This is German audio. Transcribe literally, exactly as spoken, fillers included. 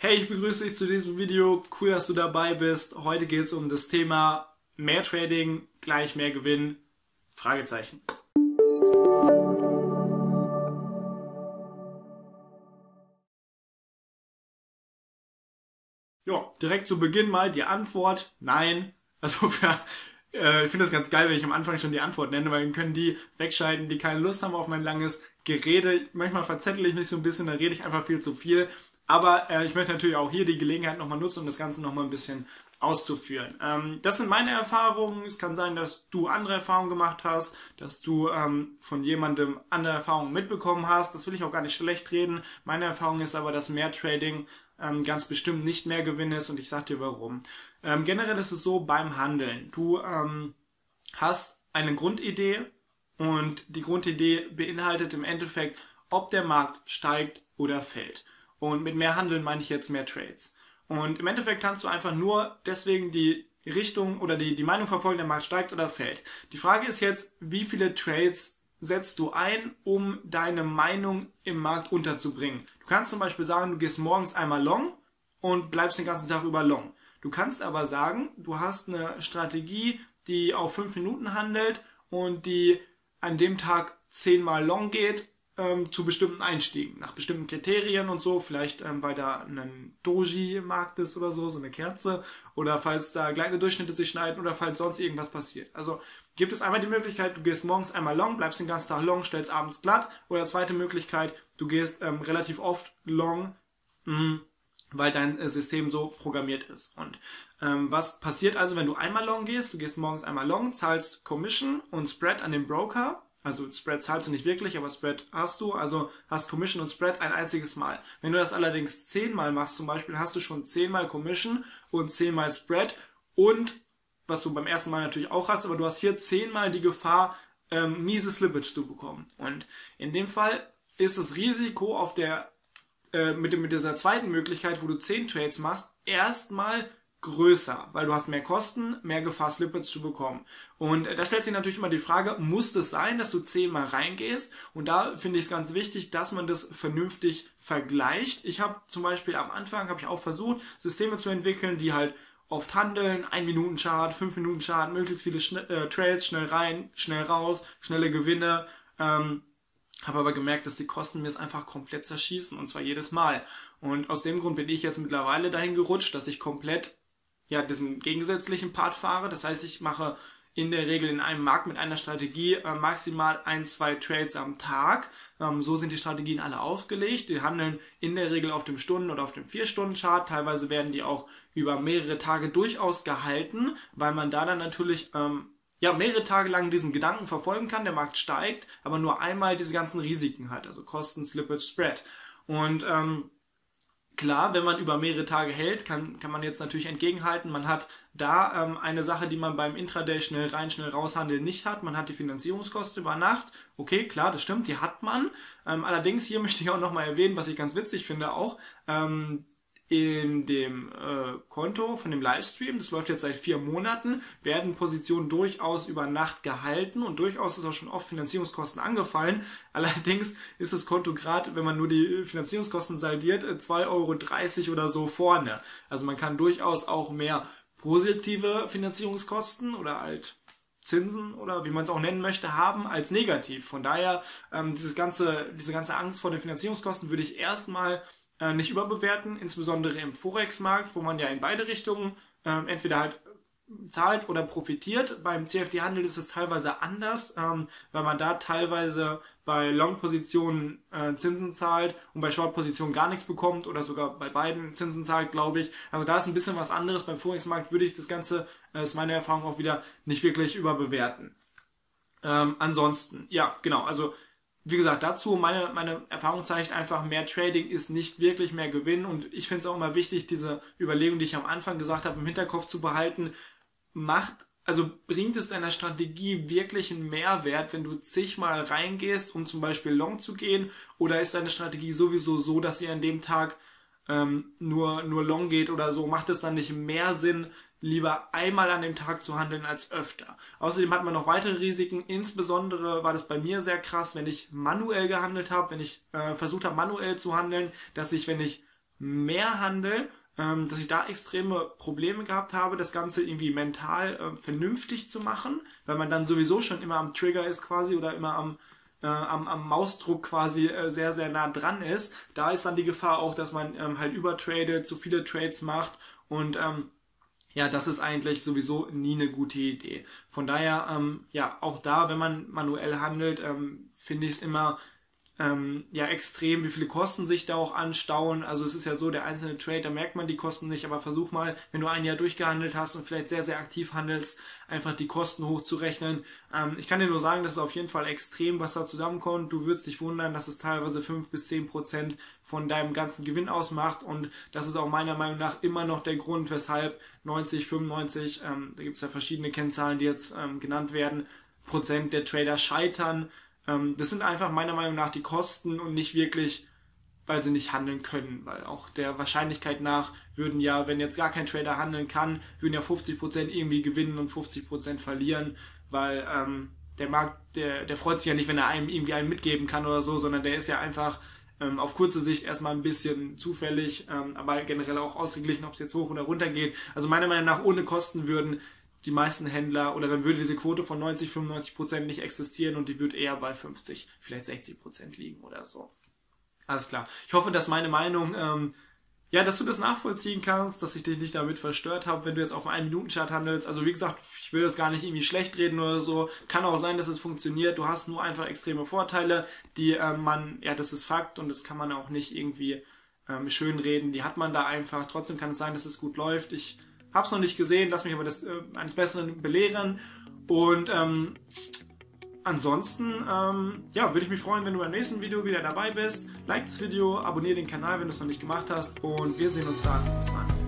Hey, ich begrüße dich zu diesem Video. Cool, dass du dabei bist. Heute geht es um das Thema mehr Trading gleich mehr Gewinn? Fragezeichen. Ja, direkt zu Beginn mal die Antwort: Nein. Also für, äh, ich finde das ganz geil, wenn ich am Anfang schon die Antwort nenne, weil dann können die wegschalten, die keine Lust haben auf mein langes Gerede. Manchmal verzettel ich mich so ein bisschen, dann rede ich einfach viel zu viel. Aber äh, ich möchte natürlich auch hier die Gelegenheit nochmal nutzen, um das Ganze nochmal ein bisschen auszuführen. Ähm, das sind meine Erfahrungen. Es kann sein, dass du andere Erfahrungen gemacht hast, dass du ähm, von jemandem andere Erfahrungen mitbekommen hast. Das will ich auch gar nicht schlecht reden. Meine Erfahrung ist aber, dass mehr Trading ähm, ganz bestimmt nicht mehr Gewinn ist, und ich sage dir warum. Ähm, generell ist es so beim Handeln. Du ähm, hast eine Grundidee, und die Grundidee beinhaltet im Endeffekt, ob der Markt steigt oder fällt. Und mit mehr Handeln meine ich jetzt mehr Trades. Und im Endeffekt kannst du einfach nur deswegen die Richtung oder die, die Meinung verfolgen, der Markt steigt oder fällt. Die Frage ist jetzt, wie viele Trades setzt du ein, um deine Meinung im Markt unterzubringen? Du kannst zum Beispiel sagen, du gehst morgens einmal long und bleibst den ganzen Tag über long. Du kannst aber sagen, du hast eine Strategie, die auf fünf Minuten handelt und die an dem Tag zehnmal long geht, ähm, zu bestimmten Einstiegen, nach bestimmten Kriterien und so, vielleicht ähm, weil da ein Doji im Markt ist oder so, so eine Kerze, oder falls da gleitende Durchschnitte sich schneiden oder falls sonst irgendwas passiert. Also gibt es einmal die Möglichkeit, du gehst morgens einmal long, bleibst den ganzen Tag long, stellst abends glatt, oder zweite Möglichkeit, du gehst ähm, relativ oft long, mh, weil dein äh, System so programmiert ist. Und ähm, was passiert also, wenn du einmal long gehst? Du gehst morgens einmal long, zahlst Commission und Spread an den Broker. Also Spread zahlst du nicht wirklich, aber Spread hast du. Also hast Commission und Spread ein einziges Mal. Wenn du das allerdings zehnmal machst zum Beispiel, hast du schon zehnmal Commission und zehnmal Spread. Und, was du beim ersten Mal natürlich auch hast, aber du hast hier zehnmal die Gefahr, ähm, miese Slippage zu bekommen. Und in dem Fall ist das Risiko auf der äh, mit, dem, mit dieser zweiten Möglichkeit, wo du zehn Trades machst, erstmal größer, weil du hast mehr Kosten, mehr Gefahr, Slippage zu bekommen. Und da stellt sich natürlich immer die Frage, muss es sein, dass du zehnmal reingehst? Und da finde ich es ganz wichtig, dass man das vernünftig vergleicht. Ich habe zum Beispiel am Anfang, habe ich auch versucht, Systeme zu entwickeln, die halt oft handeln, ein Minuten Chart, fünf Minuten Chart, möglichst viele Schne äh, Trades, schnell rein, schnell raus, schnelle Gewinne. Ähm, habe aber gemerkt, dass die Kosten mir es einfach komplett zerschießen, und zwar jedes Mal. Und aus dem Grund bin ich jetzt mittlerweile dahin gerutscht, dass ich komplett ja diesen gegensätzlichen Part fahre. Das heißt, ich mache in der Regel in einem Markt mit einer Strategie äh, maximal ein, zwei Trades am Tag. Ähm, so sind die Strategien alle aufgelegt. Die handeln in der Regel auf dem Stunden- oder auf dem vier-Stunden-Chart. Teilweise werden die auch über mehrere Tage durchaus gehalten, weil man da dann natürlich ähm, ja mehrere Tage lang diesen Gedanken verfolgen kann. Der Markt steigt, aber nur einmal diese ganzen Risiken hat, also Kosten, Slippage, Spread. Und ähm, klar, wenn man über mehrere Tage hält, kann, kann man jetzt natürlich entgegenhalten. Man hat da ähm, eine Sache, die man beim Intraday schnell rein, schnell raus handeln nicht hat. Man hat die Finanzierungskosten über Nacht. Okay, klar, das stimmt, die hat man. Ähm, allerdings, hier möchte ich auch nochmal erwähnen, was ich ganz witzig finde auch, ähm, in dem äh, Konto von dem Livestream, das läuft jetzt seit vier Monaten, werden Positionen durchaus über Nacht gehalten, und durchaus ist auch schon oft Finanzierungskosten angefallen. Allerdings ist das Konto gerade, wenn man nur die Finanzierungskosten saldiert, zwei Euro dreißig oder so vorne. Also man kann durchaus auch mehr positive Finanzierungskosten oder halt Zinsen oder wie man es auch nennen möchte, haben als negativ. Von daher, ähm, dieses ganze, diese ganze Angst vor den Finanzierungskosten würde ich erstmal nicht überbewerten, insbesondere im Forex-Markt, wo man ja in beide Richtungen äh, entweder halt zahlt oder profitiert. Beim C F D-Handel ist es teilweise anders, ähm, weil man da teilweise bei Long-Positionen äh, Zinsen zahlt und bei Short-Positionen gar nichts bekommt oder sogar bei beiden Zinsen zahlt, glaube ich. Also da ist ein bisschen was anderes. Beim Forex-Markt würde ich das Ganze, äh, ist meine Erfahrung auch wieder, nicht wirklich überbewerten. Ähm, ansonsten, ja, genau, also wie gesagt, dazu, meine, meine Erfahrung zeigt einfach, mehr Trading ist nicht wirklich mehr Gewinn, und ich finde es auch immer wichtig, diese Überlegung, die ich am Anfang gesagt habe, im Hinterkopf zu behalten. Macht, also bringt es deiner Strategie wirklich einen Mehrwert, wenn du zigmal reingehst, um zum Beispiel long zu gehen, oder ist deine Strategie sowieso so, dass sie an dem Tag ähm, nur, nur long geht oder so? Macht es dann nicht mehr Sinn, lieber einmal an dem Tag zu handeln als öfter? Außerdem hat man noch weitere Risiken. Insbesondere war das bei mir sehr krass, wenn ich manuell gehandelt habe, wenn ich äh, versucht habe, manuell zu handeln, dass ich, wenn ich mehr Handel, ähm, dass ich da extreme Probleme gehabt habe, das Ganze irgendwie mental äh, vernünftig zu machen, weil man dann sowieso schon immer am Trigger ist quasi oder immer am Äh, am, am Mausdruck quasi äh, sehr, sehr nah dran ist. Da ist dann die Gefahr auch, dass man ähm, halt übertradet, zu viele Trades macht und ähm, ja, das ist eigentlich sowieso nie eine gute Idee. Von daher, ähm, ja, auch da, wenn man manuell handelt, ähm, finde ich es immer ähm, ja extrem, wie viele Kosten sich da auch anstauen. Also es ist ja so, der einzelne Trade, da merkt man die Kosten nicht, aber versuch mal, wenn du ein Jahr durchgehandelt hast und vielleicht sehr, sehr aktiv handelst, einfach die Kosten hochzurechnen. Ähm, ich kann dir nur sagen, das ist auf jeden Fall extrem, was da zusammenkommt. Du würdest dich wundern, dass es teilweise fünf bis zehn Prozent von deinem ganzen Gewinn ausmacht und das ist auch meiner Meinung nach immer noch der Grund, weshalb neunzig, fünfundneunzig, ähm, da gibt es ja verschiedene Kennzahlen, die jetzt ähm, genannt werden, Prozent der Trader scheitern. Das sind einfach meiner Meinung nach die Kosten und nicht wirklich, weil sie nicht handeln können. Weil auch der Wahrscheinlichkeit nach würden ja, wenn jetzt gar kein Trader handeln kann, würden ja fünfzig Prozent irgendwie gewinnen und fünfzig Prozent verlieren, weil ähm, der Markt, der, der freut sich ja nicht, wenn er einem irgendwie einen mitgeben kann oder so, sondern der ist ja einfach ähm, auf kurze Sicht erstmal ein bisschen zufällig, ähm, aber generell auch ausgeglichen, ob es jetzt hoch oder runter geht. Also meiner Meinung nach ohne Kosten würden die meisten Händler, oder dann würde diese Quote von neunzig, fünfundneunzig Prozent nicht existieren und die würde eher bei fünfzig, vielleicht sechzig Prozent liegen oder so. Alles klar. Ich hoffe, dass meine Meinung, ähm, ja, dass du das nachvollziehen kannst, dass ich dich nicht damit verstört habe, wenn du jetzt auf einen Minuten-Chart handelst. Also wie gesagt, ich will das gar nicht irgendwie schlecht reden oder so. Kann auch sein, dass es funktioniert. Du hast nur einfach extreme Vorteile, die äh, man, ja, das ist Fakt und das kann man auch nicht irgendwie ähm, schönreden. Die hat man da einfach. Trotzdem kann es sein, dass es gut läuft. Ich hab's noch nicht gesehen, lass mich aber das, äh, eines Besseren belehren. Und ähm, ansonsten ähm, ja, würde ich mich freuen, wenn du beim nächsten Video wieder dabei bist. Like das Video, abonniere den Kanal, wenn du es noch nicht gemacht hast. Und wir sehen uns dann. Bis dann.